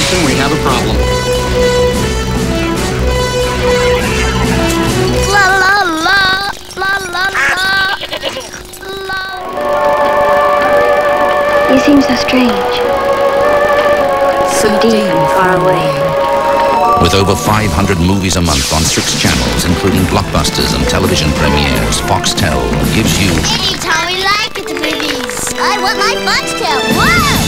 Attention, we have a problem. La la la, la la la, la. You seem so strange. So deep and far away. With over 500 movies a month on 6 channels, including blockbusters and television premieres, Foxtel gives you... Anytime we like at the movies. I want my Foxtel. Whoa!